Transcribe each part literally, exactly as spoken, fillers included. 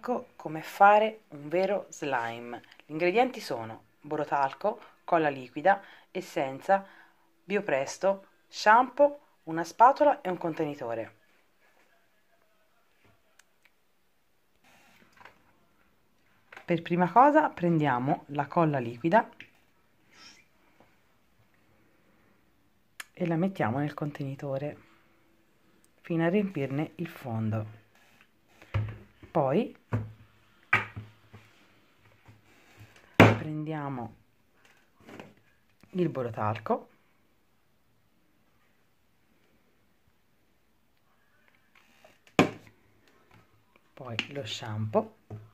ecco come fare un vero slime. Gli ingredienti sono borotalco, colla liquida, essenza, biopresto, shampoo, una spatola e un contenitore. Per prima cosa prendiamo la colla liquida e la mettiamo nel contenitore fino a riempirne il fondo. Poi prendiamo il borotalco, poi lo shampoo,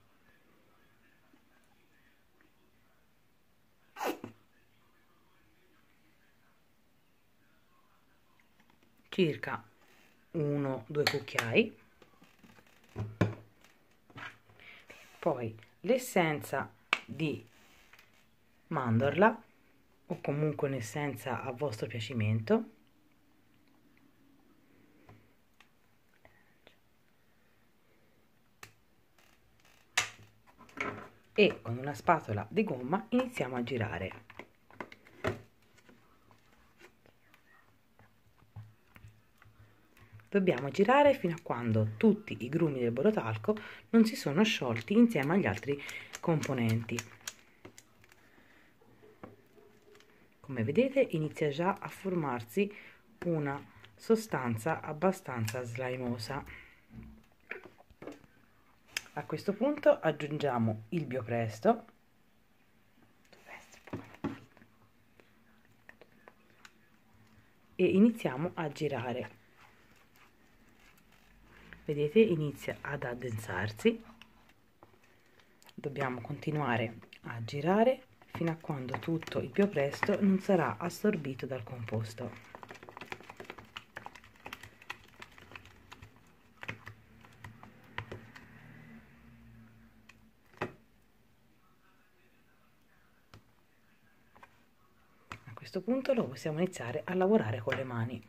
circa uno due cucchiai, poi l'essenza di mandorla o comunque un'essenza a vostro piacimento, e con una spatola di gomma iniziamo a girare. Dobbiamo girare fino a quando tutti i grumi del borotalco non si sono sciolti insieme agli altri componenti. Come vedete inizia già a formarsi una sostanza abbastanza slimosa. A questo punto aggiungiamo il biopresto e iniziamo a girare. Vedete, inizia ad addensarsi. Dobbiamo continuare a girare fino a quando tutto il biopresto non sarà assorbito dal composto. A questo punto lo possiamo iniziare a lavorare con le mani.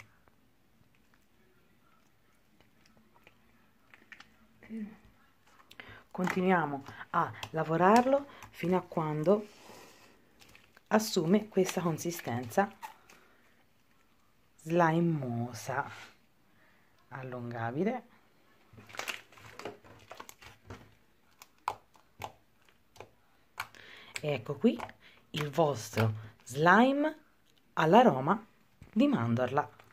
Continuiamo a lavorarlo fino a quando assume questa consistenza slimosa, allungabile. E ecco qui il vostro slime all'aroma di mandorla.